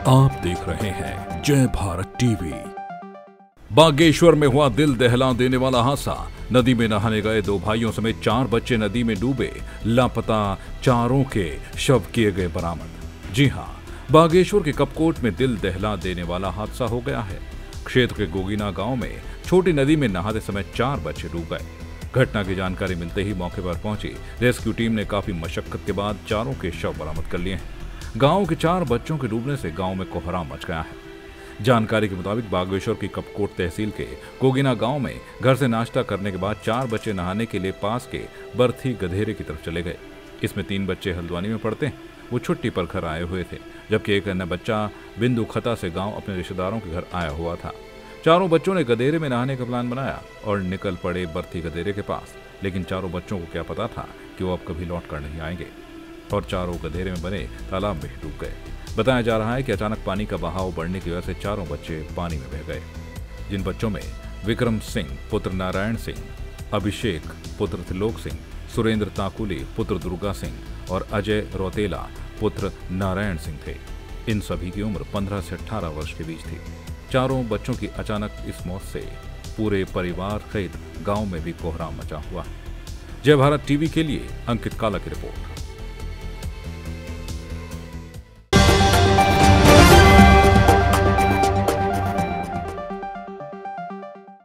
आप देख रहे हैं जय भारत टीवी। बागेश्वर में हुआ दिल दहला देने वाला हादसा। नदी में नहाने गए दो भाइयों समेत 4 बच्चे नदी में डूबे, लापता चारों के शव किए गए बरामद। जी हां, बागेश्वर के कपकोट में दिल दहला देने वाला हादसा हो गया है। क्षेत्र के गोगीना गांव में छोटी नदी में नहाते समय 4 बच्चे डूब गए। घटना की जानकारी मिलते ही मौके पर पहुंची रेस्क्यू टीम ने काफी मशक्कत के बाद चारों के शव बरामद कर लिए हैं। गांव के 4 बच्चों के डूबने से गांव में कोहराम मच गया है। जानकारी के मुताबिक बागेश्वर की कपकोट तहसील के गोगीना गांव में घर से नाश्ता करने के बाद 4 बच्चे नहाने के लिए पास के बरथी गधेरे की तरफ चले गए। इसमें 3 बच्चे हल्द्वानी में पढ़ते हैं, वो छुट्टी पर घर आए हुए थे, जबकि एक अन्य बच्चा बिंदु खता से गांव अपने रिश्तेदारों के घर आया हुआ था। चारों बच्चों ने गधेरे में नहाने का प्लान बनाया और निकल पड़े बरथी गधेरे के पास। लेकिन चारों बच्चों को क्या पता था कि वो अब कभी लौट कर नहीं आएंगे और चारों गधेरे में बने तालाब में डूब गए। बताया जा रहा है कि अचानक पानी का बहाव बढ़ने की वजह से चारों बच्चे पानी में बह गए। जिन बच्चों में विक्रम सिंह पुत्र नारायण सिंह, अभिषेक पुत्र त्रिलोक सिंह, सुरेंद्र ताकुली पुत्र दुर्गा सिंह और अजय रौतेला पुत्र नारायण सिंह थे। इन सभी की उम्र 15 से 18 वर्ष के बीच थी। चारों बच्चों की अचानक इस मौत से पूरे परिवार सहित गांव में भी कोहराम मचा हुआ। जय भारत टीवी के लिए अंकित काला की रिपोर्ट।